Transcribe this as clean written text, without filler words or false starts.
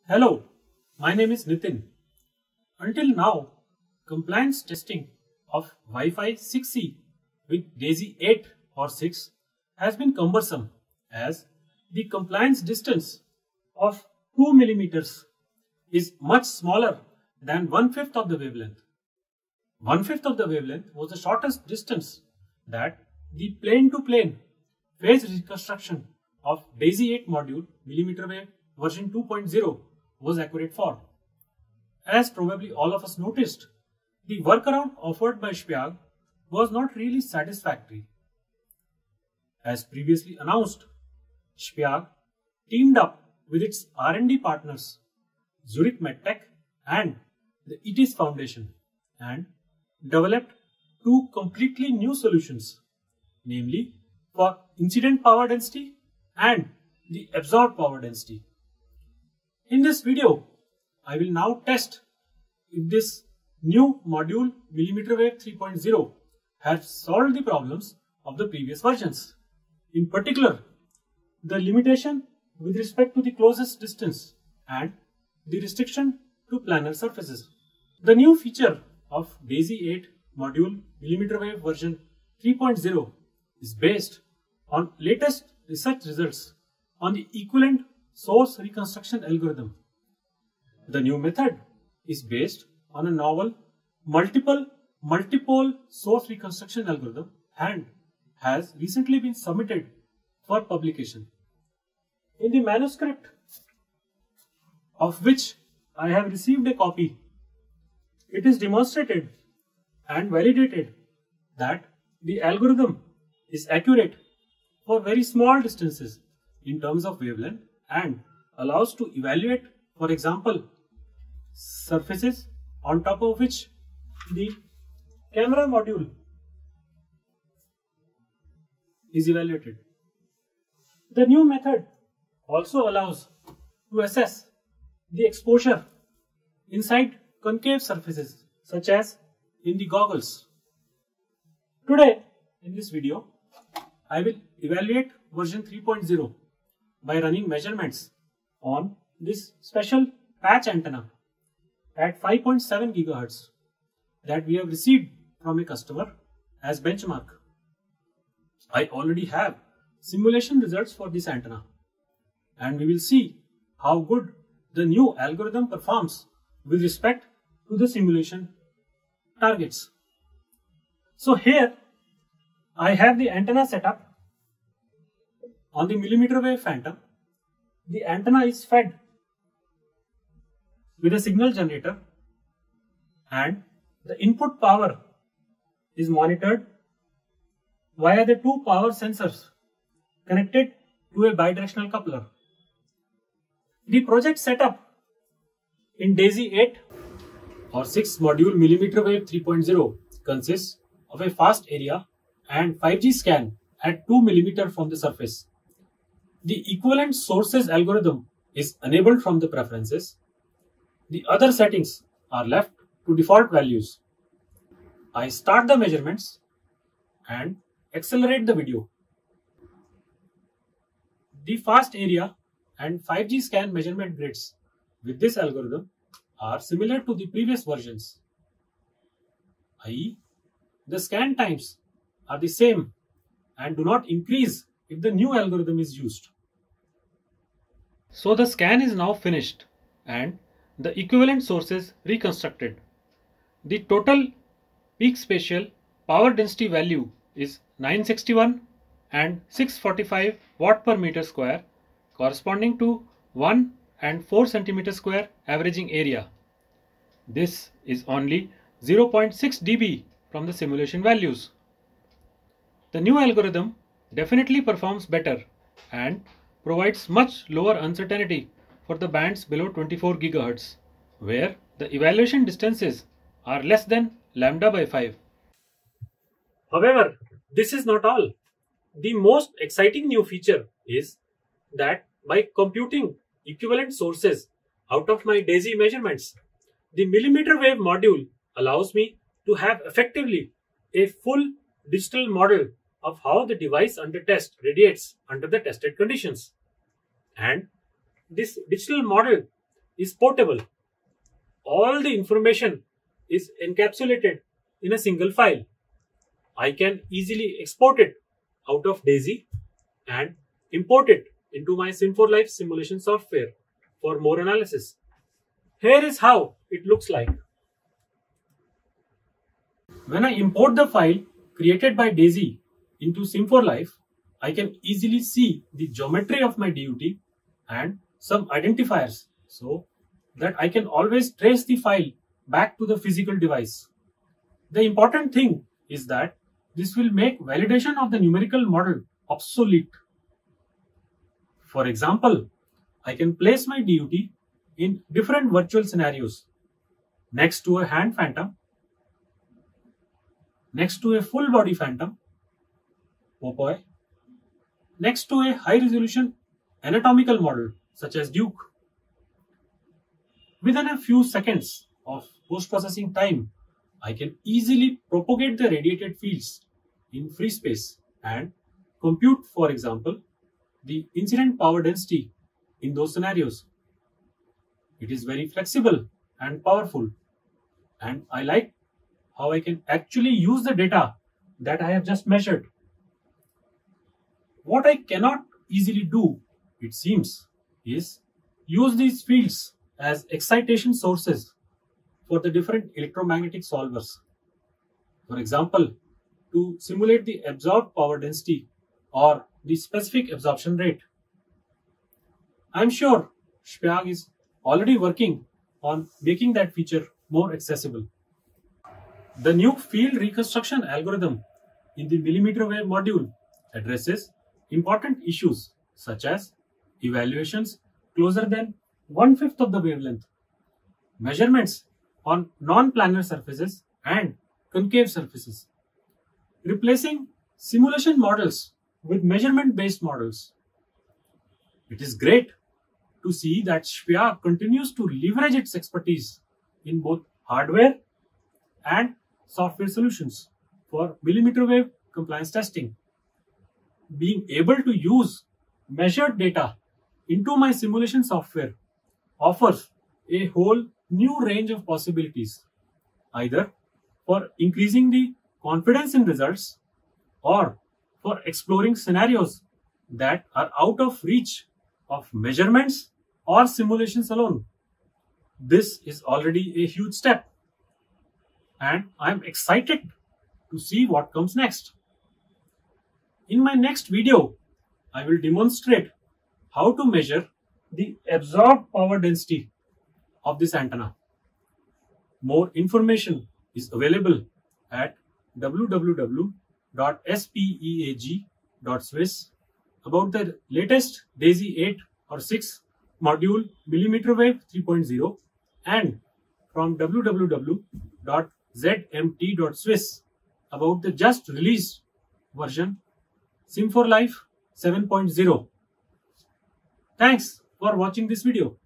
Hello, my name is Nitin. Until now, compliance testing of Wi-Fi 6E with DASY8 or 6 has been cumbersome as the compliance distance of 2 millimeters is much smaller than 1/5 of the wavelength. 1/5 of the wavelength was the shortest distance that the plane-to-plane phase reconstruction of DASY8 module mmWave version 2.0 was accurate for. As probably all of us noticed, the workaround offered by SPEAG was not really satisfactory. As previously announced, SPEAG teamed up with its R&D partners Zurich MedTech and the ITIS Foundation and developed two completely new solutions, namely for incident power density and the absorbed power density. In this video, I will now test if this new module mmWave 3.0 has solved the problems of the previous versions. In particular, the limitation with respect to the closest distance and the restriction to planar surfaces. The new feature of DASY8 module mmWave version 3.0 is based on latest research results on the equivalent source reconstruction algorithm. The new method is based on a novel multipole source reconstruction algorithm and has recently been submitted for publication. In the manuscript, of which I have received a copy, it is demonstrated and validated that the algorithm is accurate for very small distances in terms of wavelength and allows to evaluate, for example, surfaces on top of which the camera module is evaluated. The new method also allows to assess the exposure inside concave surfaces such as in the goggles. Today in this video, I will evaluate version 3.0 by running measurements on this special patch antenna at 5.7 GHz that we have received from a customer as benchmark. I already have simulation results for this antenna and we will see how good the new algorithm performs with respect to the simulation targets. So here I have the antenna set up on the mmWave phantom. The antenna is fed with a signal generator and the input power is monitored via the two power sensors connected to a bidirectional coupler. The project setup in DASY8 or 6 module mmWave 3.0 consists of a fast area and 5G scan at 2 mm from the surface. The equivalent sources algorithm is enabled from the preferences. The other settings are left to default values. I start the measurements and accelerate the video. The fast area and 5G scan measurement grids with this algorithm are similar to the previous versions, i.e., the scan times are the same and do not increase if the new algorithm is used. So the scan is now finished and the equivalent sources reconstructed. The total peak spatial power density value is 961 and 645 watt per meter square, corresponding to 1 and 4 centimeter square averaging area. This is only 0.6 dB from the simulation values. The new algorithm definitely performs better and provides much lower uncertainty for the bands below 24 GHz, where the evaluation distances are less than lambda by 5. However, this is not all. The most exciting new feature is that by computing equivalent sources out of my DASY measurements, the mmWave module allows me to have effectively a full digital model of how the device under test radiates under the tested conditions. And this digital model is portable. All the information is encapsulated in a single file. I can easily export it out of DASY and import it into my Sim4Life simulation software for more analysis. Here is how it looks like. When I import the file created by DASY into Sim4Life, I can easily see the geometry of my DUT and some identifiers so that I can always trace the file back to the physical device. The important thing is that this will make validation of the numerical model obsolete. For example, I can place my DUT in different virtual scenarios, next to a hand phantom, next to a full body phantom, oh boy, next to a high resolution anatomical model such as Duke. Within a few seconds of post-processing time, I can easily propagate the radiated fields in free space and compute, for example, the incident power density in those scenarios. It is very flexible and powerful, and I like how I can actually use the data that I have just measured. What I cannot easily do, it seems, is use these fields as excitation sources for the different electromagnetic solvers. For example, to simulate the absorbed power density or the specific absorption rate. I am sure SPEAG is already working on making that feature more accessible. The new field reconstruction algorithm in the mmWave module addresses important issues such as evaluations closer than 1/5 of the wavelength, measurements on non-planar surfaces and concave surfaces, replacing simulation models with measurement-based models. It is great to see that SPEAG continues to leverage its expertise in both hardware and software solutions for mmWave compliance testing. Being able to use measured data into my simulation software offers a whole new range of possibilities, either for increasing the confidence in results or for exploring scenarios that are out of reach of measurements or simulations alone. This is already a huge step, and I am excited to see what comes next. In my next video, I will demonstrate how to measure the absorbed power density of this antenna. More information is available at www.speag.swiss about the latest DASY8 or 6 module mmWave 3.0 and from www.zmt.swiss about the just released version Sim4Life 7.0. Thanks for watching this video.